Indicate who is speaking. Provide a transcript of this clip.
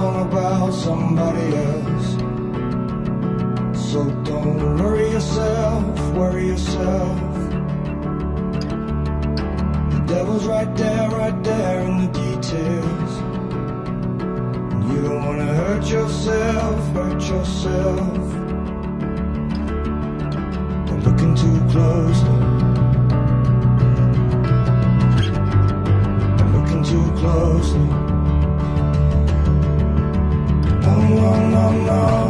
Speaker 1: song about somebody else. So don't worry yourself, worry yourself. The devil's right there in the details. And you don't wanna hurt yourself, hurt yourself. Don't look in too closely. Don't look in too closely. No, no, no, no.